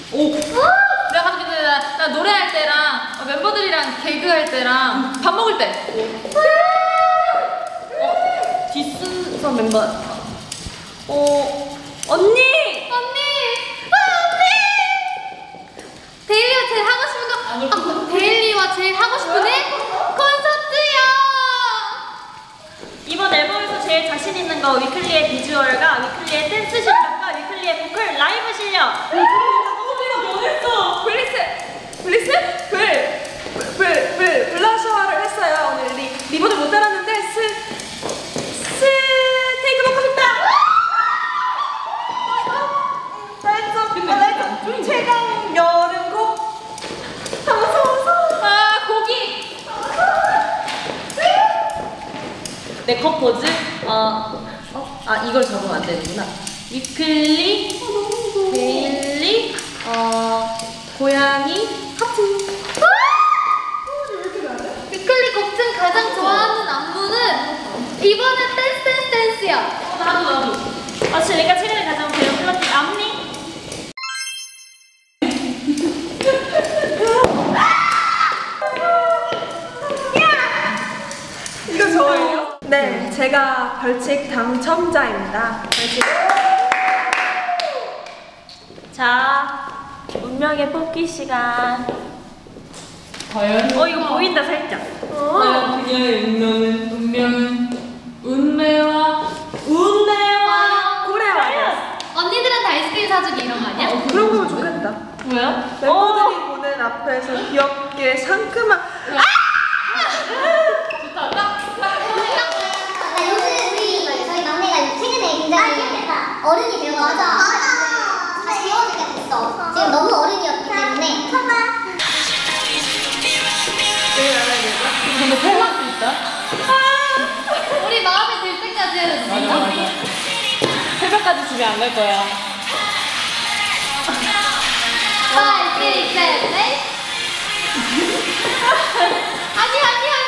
오. 내가 갑자기 나 노래할 때랑 멤버들이랑 개그할 때랑 밥 먹을 때. 뒷순서 멤버. 언니. 데일리와 제일 하고 싶은 거. 데일리와 제일 하고 싶은 애 콘서트요. 이번 앨범에서 제일 자신 있는 거 위클리의 비주얼과 위클리의 댄스 실력과 위클리의 보컬 라이브 실력. 변했어. 블러셔를 했어요. 오늘 리본을 못 달았는데 테이크 먹고 싶다. 최강 여름곡. 고기. 내 컷 포즈. 이걸 잡으면 안 되는구나. 위클리, 데일리, 고양이, 하트. 위클리 곡 중 가장 좋아하는 안무는 이번에 댄스야. 나도. 내가 최근에 가장 배운 플러팅 앞니. 이거 저예요? 네, 제가 벌칙 당첨자입니다. 벌칙. 자, 운명의 뽑기 시간. 과연? 이거 보인다 살짝. 과연 그녀의 운명은 운매와 고래와. 언니들은 다 아이스크림 사주기 이런 거 아니야? 그런 거면 좋겠다. 뭐야? 멤버들이 보는 앞에서 귀엽게 상큼한. 저희 막내가 최근에 굉장히 어른이 되어서 맞아 정말 귀여워지게 됐어. 지금 너무 어른이었기 때문에 근데 팬락도 있다? 우리 마음에 들 때까지 해야 돼. 맞아. 새벽까지 집에 안 갈 거야. 5, 6, 7, 8 아니